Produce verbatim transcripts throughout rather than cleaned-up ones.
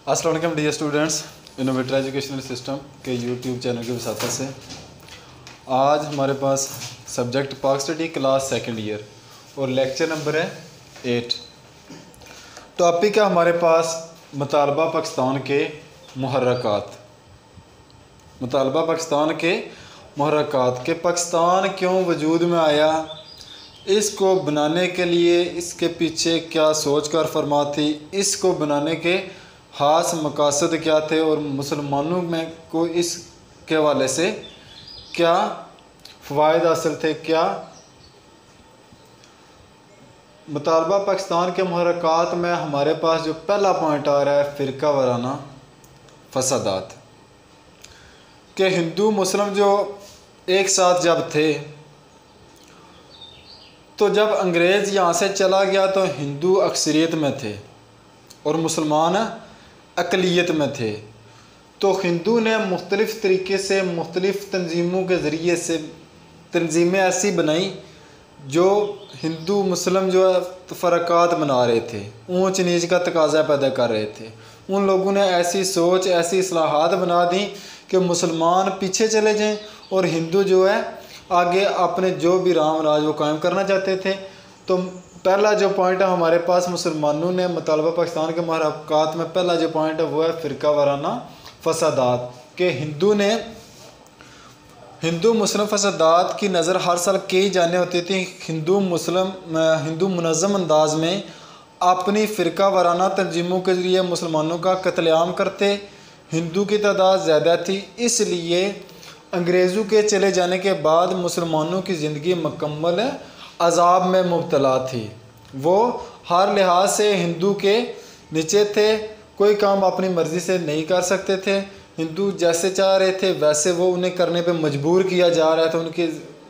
अस्सलाम वालेकुम dear students, innovator educational system के यूट्यूब चैनल के वसात से आज हमारे पास subject Pak study class second year और लेक्चर नंबर है एट। टॉपिक है हमारे पास मुतालबा पाकिस्तान के मुहर्रकात। मुतालबा पाकिस्तान के मुहर्रकात के पाकिस्तान क्यों वजूद में आया, इसको बनाने के लिए इसके पीछे क्या सोच कर फरमा थी, इसको बनाने के ख़ास मकासद क्या थे और मुसलमानों में को इसके हवाले से क्या फ़वाइद हासिल थे। क्या मुतालबा पाकिस्तान के मुहर्रकात में हमारे पास जो पहला पॉइंट आ रहा है फ़िरका वाराना फसादात के हिंदू मुस्लिम जो एक साथ जब थे तो जब अंग्रेज़ यहाँ से चला गया तो हिंदू अक्सरियत में थे और मुसलमान अक़लियत में थे। तो हिंदू ने मुख्तलिफ़ तरीके से मुख्तलिफ़ तंजीमों के ज़रिए से तंजीमें ऐसी बनाई जो हिंदू मुस्लिम जो है फ़रक़ात बना रहे थे, ऊंच नीच का तकाज़ा पैदा कर रहे थे। उन लोगों ने ऐसी सोच ऐसी इस्लाहात बना दी कि मुसलमान पीछे चले जाएं और हिंदू जो है आगे अपने जो भी राम राज वो कायम करना चाहते थे। तो पहला जो पॉइंट है हमारे पास मुसलमानों ने मुतालबा पाकिस्तान के मुहर्रकात में पहला जो पॉइंट है वो है फ़िरका वाराना फसादात के हिंदू ने हिंदू मुस्लिम फसादात की नज़र हर साल कई जाने होती थी। हिंदू मुस्लिम हिंदू मुनज़्ज़म अंदाज में अपनी फ़िरका वाराना तंजीमों के ज़रिए मुसलमानों का कत्लेआम करते। हिंदू की तादाद ज़्यादा थी, इसलिए अंग्रेज़ों के चले जाने के बाद मुसलमानों की ज़िंदगी मुकम्मल अज़ाब में मुब्तला थी। वो हर लिहाज से हिंदू के नीचे थे, कोई काम अपनी मर्ज़ी से नहीं कर सकते थे। हिंदू जैसे चाह रहे थे वैसे वो उन्हें करने पे मजबूर किया जा रहा था। उनके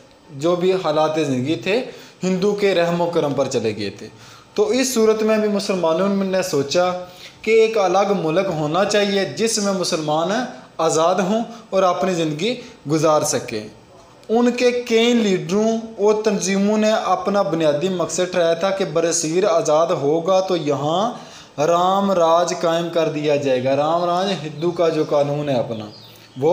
जो भी हालात ज़िंदगी थे हिंदू के रहम व करम पर चले गए थे। तो इस सूरत में भी मुसलमानों ने सोचा कि एक अलग मुल्क होना चाहिए जिसमें मुसलमान आज़ाद हों और अपनी ज़िंदगी गुजार सकें। उनके कई लीडरों और तंजीमों ने अपना बुनियादी मकसद ठहराया था कि बरसीर आज़ाद होगा तो यहाँ राम राज कायम कर दिया जाएगा। राम राज हिंदू का जो कानून है अपना वो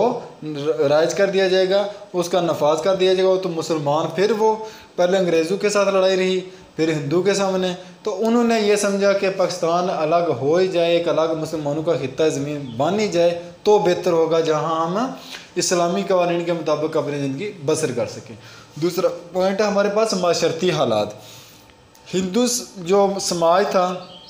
राज कर दिया जाएगा, उसका नफाज कर दिया जाएगा। तो मुसलमान फिर वो पहले अंग्रेज़ों के साथ लड़ाई रही, फिर हिंदू के सामने। तो उन्होंने ये समझा कि पाकिस्तान अलग हो ही जाए, एक अलग मुसलमानों का खित्ता ज़मीन बन ही जाए तो बेहतर होगा, जहाँ हम इस्लामी कवानीन के मुताबिक अपनी ज़िंदगी बसर कर सकें। दूसरा पॉइंट है हमारे पास माशरती हालात। हिंदू जो समाज था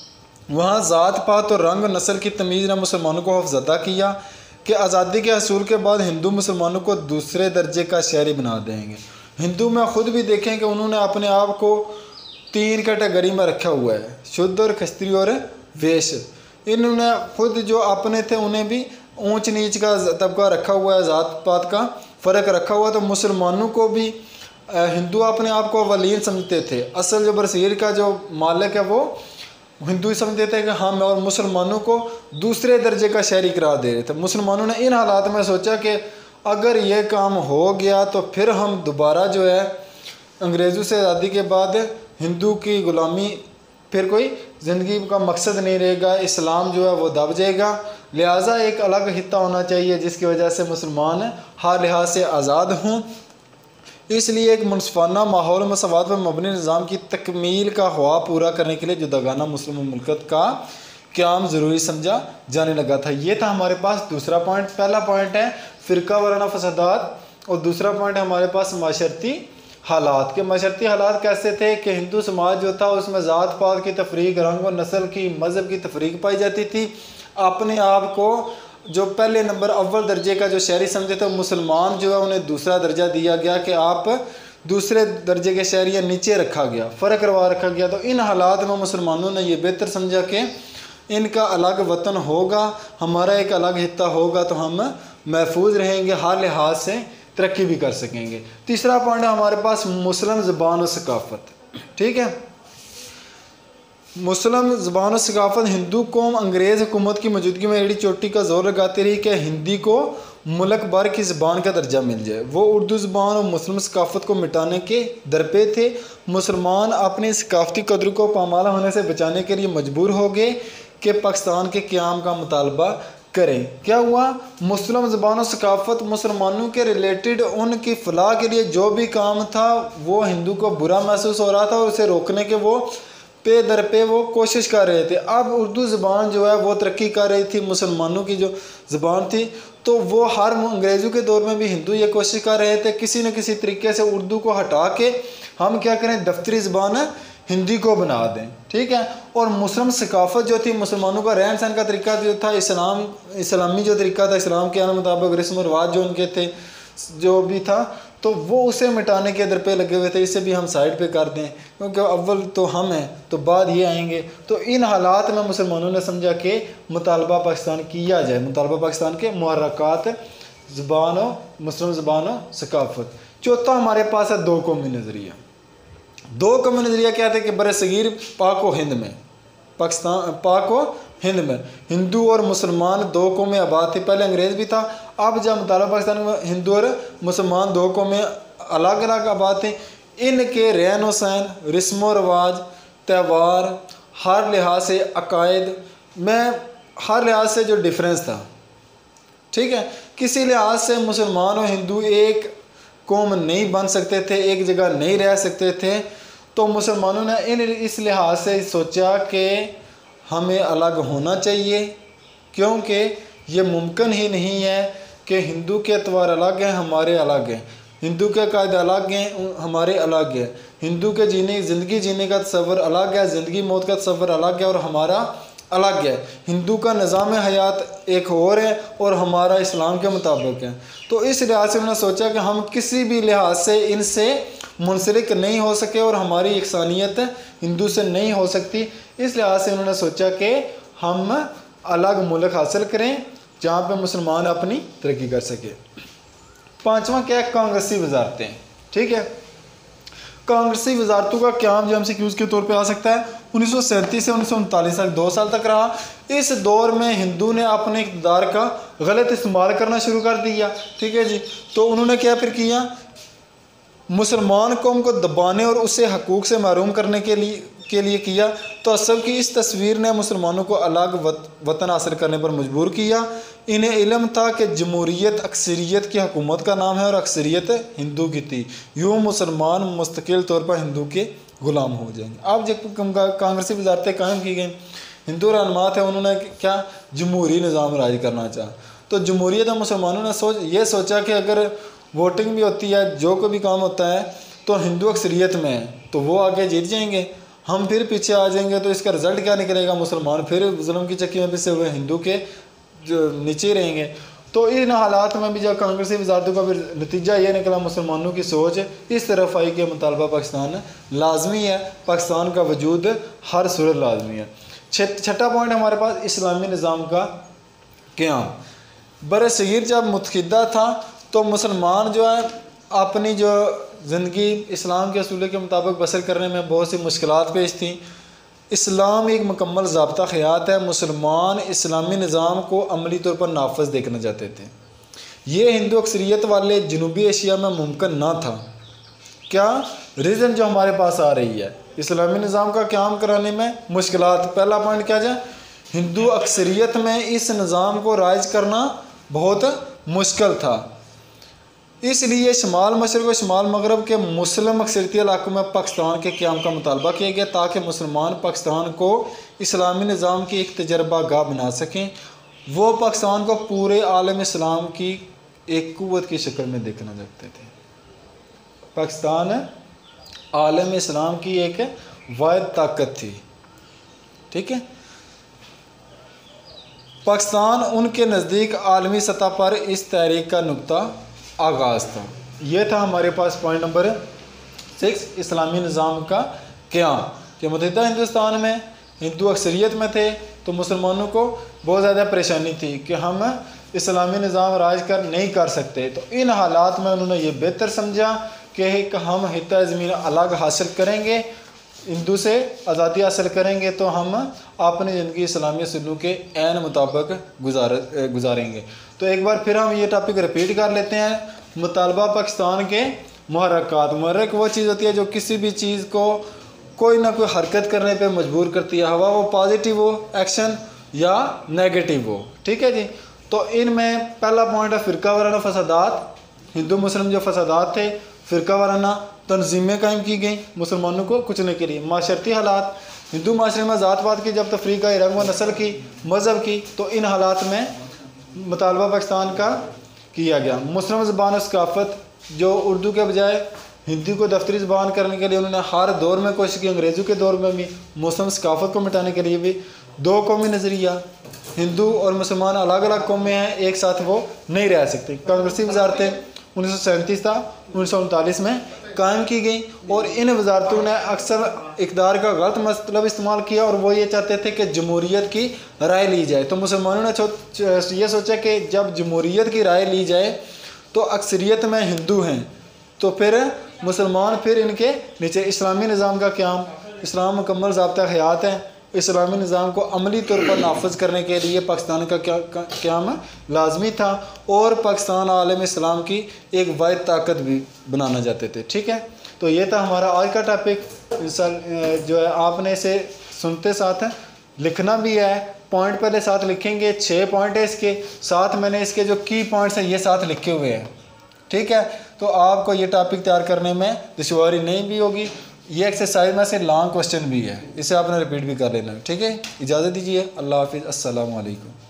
वहाँ ज़ात पात और रंग नस्ल की तमीज़ ने मुसलमानों को खौफज़दा किया कि आज़ादी के हसूल के बाद हिंदू मुसलमानों को दूसरे दर्जे का शहरी बना देंगे। हिंदू में ख़ुद भी देखें कि उन्होंने अपने आप को तीन कैटेगरी में रखा हुआ है, शुद्ध और खस्त्री और वैश्य। इन्होंने खुद जो अपने थे उन्हें भी ऊंच नीच का तबका रखा हुआ है, ज़ात पात का फ़र्क रखा हुआ। तो मुसलमानों को भी हिंदू अपने आप को वलीन समझते थे। असल जो बरसीर का जो मालिक है वो हिंदू समझते थे कि हम, और मुसलमानों को दूसरे दर्जे का शहरी करार दे रहे थे। मुसलमानों ने इन हालात में सोचा कि अगर ये काम हो गया तो फिर हम दोबारा जो है अंग्रेज़ों से आज़ादी के बाद हिंदू की ग़ुलामी फिर कोई ज़िंदगी का मकसद नहीं रहेगा, इस्लाम जो है वो दब जाएगा। लिहाजा एक अलग हिस्सा होना चाहिए जिसकी वजह से मुसलमान हर लिहाज से आज़ाद हों। इसलिए एक मुनसफाना माहौल मसवात पर मबनी निज़ाम की तकमील का ख्वाब पूरा करने के लिए जुदागाना मुस्लिम मुल्कत का क़याम ज़रूरी समझा जाने लगा था। ये था हमारे पास दूसरा पॉइंट। पहला पॉइंट है फ़िरका वाराना फसादात और दूसरा पॉइंट है हमारे पास माशरती हालात के माशरती हालात कैसे थे कि हिंदू समाज जो था उसमें ज़ात पात की तफरीक, रंग व नस्ल की, मज़हब की तफरीक पाई जाती थी। अपने आप को जो पहले नंबर अव्वल दर्जे का जो शहरी समझे थे, मुसलमान जो है उन्हें दूसरा दर्जा दिया गया कि आप दूसरे दर्जे के शहरी या नीचे रखा गया, फ़र्क करवा रखा गया। तो इन हालात में मुसलमानों ने यह बेहतर समझा कि इनका अलग वतन होगा, हमारा एक अलग हिस्सा होगा तो हम महफूज रहेंगे, हर लिहाज से तरक्की भी कर सकेंगे। तीसरा पॉइंट है हमारे पास मुस्लिम ज़बान और सकाफ़त। ठीक है, मुस्लिम ज़बान और सकाफ़त हिंदू कौम अंग्रेज़ हुकूमत की मौजूदगी में एड़ी चोटी का जोर लगाती रही कि हिंदी को मुल्क भर की ज़बान का दर्जा मिल जाए। वो उर्दू ज़बान और मुस्लिम सकाफ़त को मिटाने के दरपे थे। मुसलमान अपनी सकाफ़ती कदर को पामाल होने से बचाने के लिए मजबूर हो गए कि पाकिस्तान के क़याम का मुतालबा करें। क्या हुआ, मुस्लिम ज़बान और सकाफ़त मुसलमानों के रिलेटेड उनकी फ़लाह के लिए जो भी काम था वो हिंदू को बुरा महसूस हो रहा था और उसे रोकने के वो पे दर पे वो कोशिश कर रहे थे। अब उर्दू ज़बान जो है वो तरक्की कर रही थी, मुसलमानों की जो ज़बान थी, तो वो हर अंग्रेज़ों के दौर में भी हिंदू ये कोशिश कर रहे थे किसी न किसी तरीके से उर्दू को हटा के हम क्या करें, दफ्तरी ज़बान हिंदी को बना दें। ठीक है। और मुस्लिम सकाफ़त जो थी, मुसलमानों का रहन सहन का तरीका जो था, इस्लाम इस्लामी जो तरीका था, इस्लाम के मुताबिक रस्म रवाज जो उनके थे जो भी था, तो वो उसे मिटाने के दर पे लगे हुए थे। इसे भी हम साइड पे कर दें क्योंकि अव्वल तो हम हैं तो बाद ये आएंगे। तो इन हालात में मुसलमानों ने समझा कि मुतालबा पाकिस्तान किया जाए, मुतालबा पाकिस्तान के मुहर्रकात ज़बान और मुस्लिम ज़बान और सकाफ़त। चौथा हमारे पास है दो कौमी नज़रिया। दो कौमी नज़रिया क्या थे कि बर सगीर पाक व हिंद में, पाकिस्तान पाक व हिंद में हिंदू और मुसलमान दो कौमें आबाद थी। पहले अंग्रेज़ भी था, अब जब मुतालबा पाकिस्तान में हिंदू और मुसलमान दो कौमें अलग अलग आबाद थे। इनके रहन सहन, रस्म रवाज, त्यौहार, हर लिहाज से अकायद में हर लिहाज से जो डिफरेंस था, ठीक है, किसी लिहाज से मुसलमान और हिंदू एक कौम नहीं बन सकते थे, एक जगह नहीं रह सकते थे। तो मुसलमानों ने इन इस लिहाज से सोचा कि हमें अलग होना चाहिए, क्योंकि ये मुमकिन ही नहीं है कि हिंदू के अतवार अलग हैं, हमारे अलग हैं, हिंदू के कायदे अलग हैं, हमारे अलग हैं, हिंदू के जीने ज़िंदगी जीने का तस्वर अलग है, ज़िंदगी मौत का तस्वर अलग है और हमारा अलग है। हिंदू का निज़ाम हयात एक और है और हमारा इस्लाम के मुताबिक है। तो इस लिहाज से उन्होंने सोचा कि हम किसी भी लिहाज से इनसे मुंसलिक नहीं हो सके और हमारी यकसानियत हिंदू से नहीं हो सकती। इस लिहाज से उन्होंने सोचा कि हम अलग मुल्क हासिल करें जहाँ पे मुसलमान अपनी तरक्की कर सके। पांचवा क्या है, कांग्रेसी वजारतें। ठीक है, कांग्रेसी वजारतों का क़याम जो एम सी क्यूज़ के तौर पे आ सकता है उन्नीस सौ सैंतीस से उन्नीस सौ उनतालीस तक दो साल तक रहा। इस दौर में हिंदू ने अपने इक़्तिदार का गलत इस्तेमाल करना शुरू कर दिया। ठीक है जी, तो उन्होंने क्या फिर किया, मुसलमान कौम को दबाने और उसे हकूक़ से महरूम करने के लिए के लिए किया। तो असल की इस तस्वीर ने मुसलमानों को अलग वत, वतन हासिल करने पर मजबूर किया। इन्हें इल्म था कि जमहूरियत अक्सरियत की हुकूमत का नाम है और अक्सरियत हिंदू की थी, यूँ मुसलमान मुस्तकिल तौर पर हिंदू के ग़ुलाम हो जाएंगे। अब जब कांग्रेसी वजारतें कायम की गई, हिंदू रहनुमा थे, उन्होंने क्या जमहूरी निज़ाम राज करना चाहा। तो जमहूरियत मुसलमानों ने सोच ये सोचा कि अगर वोटिंग भी होती है, जो कोई भी काम होता है, तो हिंदू अक्सरियत में है तो वो आगे जीत जाएंगे, हम फिर पीछे आ जाएंगे, तो इसका रिज़ल्ट क्या निकलेगा, मुसलमान फिर जुल्म की चक्की में पिसे हुए हिंदू के जो नीचे रहेंगे। तो इन हालात में भी जब कांग्रेसी वजारतों का फिर नतीजा ये निकला, मुसलमानों की सोच इस तरफ आई कि मुतालबा पाकिस्तान लाजमी है, पाकिस्तान का वजूद हर सूरत लाजमी है। छठा पॉइंट हमारे पास इस्लामी निज़ाम का क़याम। बर सगीर जब मुतहिदा था तो मुसलमान जो है अपनी जो ज़िंदगी इस्लाम के असूल के मुताबिक बसर करने में बहुत सी मुश्किलात पेश थी। इस्लाम एक मुकम्मल ज़ाब्ता ख़यात है, मुसलमान इस्लामी निज़ाम को अमली तौर पर नाफज देखना चाहते थे। ये हिंदू अक्सरियत वाले जनूबी एशिया में मुमकिन ना था। क्या रीज़न जो हमारे पास आ रही है इस्लामी निज़ाम का क़याम कराने में मुश्किलात। पहला पॉइंट क्या है, हिंदू अक्सरियत में इस निज़ाम को राइज करना बहुत मुश्किल था, इसलिए शमाल मशरक़ व शमाल मगरब के मुस्लिम अक्सरियती इलाकों में पाकिस्तान के क़याम का मुतालबा किया गया ताकि मुसलमान पाकिस्तान को इस्लामी निज़ाम की एक तजर्बा गाह बना सकें। वो पाकिस्तान को पूरे आलम इस्लाम की एक क़ुव्वत की शक्ल में देखना चाहते थे। पाकिस्तान आलम इस्लाम की एक वाहिद ताकत थी। ठीक है, पाकिस्तान उनके नज़दीक आलमी सतह पर इस तहरीक का नुक्ता आगाज़ था। ये था हमारे पास पॉइंट नंबर सिक्स, इस्लामी निज़ाम का क़याम। कि मुतहिदा हिंदुस्तान में हिंदू अक्सरियत में थे तो मुसलमानों को बहुत ज़्यादा परेशानी थी कि हम इस्लामी निज़ाम राज कर नहीं कर सकते। तो इन हालात में उन्होंने ये बेहतर समझा कि हम हित्ता ज़मीन अलग हासिल करेंगे, हिंदू से आज़ादी हासिल करेंगे तो हम अपनी ज़िंदगी इस्लामी असूलों के ऐन मुताबिक गुजार गुजारेंगे। तो एक बार फिर हम ये टॉपिक रिपीट कर लेते हैं। मुतालबा पाकिस्तान के मुहर्रकात। मुहर्रक वो चीज़ होती है जो किसी भी चीज़ को कोई ना कोई हरकत करने पे मजबूर करती है। हवा वो पॉजिटिव हो एक्शन या नेगेटिव हो। ठीक है जी। तो इनमें पहला पॉइंट है फ़िरका वाराना फसादात। हिंदू मुस्लिम जो फसादात थे, फ़िरका वाराना तंजीमें कायम की गई मुसलमानों को कुचलने के लिए। माशरती हालात, हिंदू माशरे में ज़ात पात की जब तफरीका, रंग व नस्ल की, मज़हब की, तो इन हालात में मुतालबा पाकिस्तान का किया गया। मुस्लिम ज़बान सकाफ़त, जो उर्दू के बजाय हिंदी को दफ्तरी ज़बान करने के लिए उन्होंने हर दौर में कोशिश की। अंग्रेज़ों के दौर में भी मुस्लिम सकाफ़त को मिटाने के लिए भी दो कौमी नज़रिया, हिंदू और मुसलमान अलग अलग कौमें हैं, एक साथ वो नहीं रह सकते। कांग्रेसी वजारतें उन्नीस सौ सैंतीस था उन्नीस सौ उनतालीस में कायम की गई और इन वजारतों ने अक्सर इक़्तिदार का गलत मतलब इस्तेमाल किया और वो ये चाहते थे कि जमहूरियत की राय ली जाए। तो मुसलमानों ने ये सोचा कि जब जमहूरियत की राय ली जाए तो अक्सरियत में हिंदू हैं, तो फिर मुसलमान फिर इनके नीचे। इस्लामी निज़ाम का क़याम, इस्लाम मुकम्मल ज़ाब्ता हयात है। इस्लामी निज़ाम को अमली तौर पर नाफज करने के लिए पाकिस्तान का क्या क़याम लाजमी था और पाकिस्तान आलम इस्लाम की एक वाहिद ताकत भी बनाना चाहते थे। ठीक है, तो ये था हमारा आज का टॉपिक। जो है आपने इसे सुनते साथ लिखना भी है, पॉइंट पहले साथ लिखेंगे। छः पॉइंट है इसके साथ, मैंने इसके जो की पॉइंट्स हैं ये साथ लिखे हुए हैं। ठीक है, तो आपको ये टॉपिक तैयार करने में दुश्वारी नहीं भी होगी। ये एक्सरसाइज में से लॉन्ग क्वेश्चन भी है, इसे आपने रिपीट भी कर लेना। ठीक है, इजाज़त दीजिए। अल्लाह हाफिज़, अस्सलाम वालेकुम।